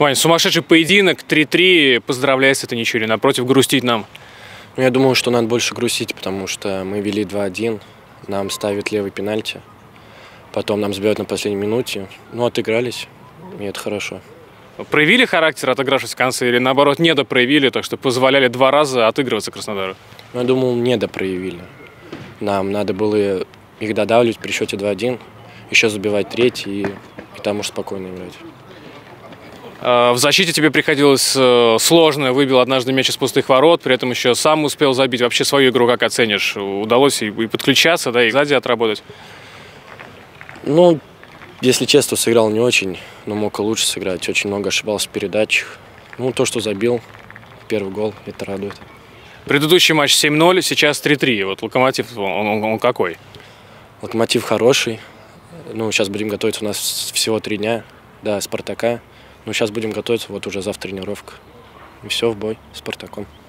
Вань, сумасшедший поединок, 3-3. Поздравляю с этой ничью. Напротив, грустить нам. Ну, я думаю, что надо больше грустить, потому что мы вели 2-1. Нам ставят левый пенальти. Потом нам забивают на последней минуте. Ну, отыгрались, и это хорошо. Проявили характер, отыгравшись в конце, или наоборот недопроявили, так что позволяли 2 раза отыгрываться Краснодару? Ну, я думал, недопроявили. Нам надо было их додавливать при счете 2-1, еще забивать третий, и там уж спокойно играть. В защите тебе приходилось сложно, выбил однажды мяч из пустых ворот, при этом еще сам успел забить. Вообще свою игру как оценишь? Удалось и подключаться, да, и сзади отработать? Ну, если честно, сыграл не очень, но мог и лучше сыграть. Очень много ошибался в передачах. Ну, то, что забил, первый гол, это радует. Предыдущий матч 7-0, сейчас 3-3. Вот Локомотив, он какой? Локомотив хороший. Ну, сейчас будем готовиться, у нас всего 3 дня до Спартака. Ну, сейчас будем готовиться, вот уже завтра тренировка. И все, в бой с Спартаком.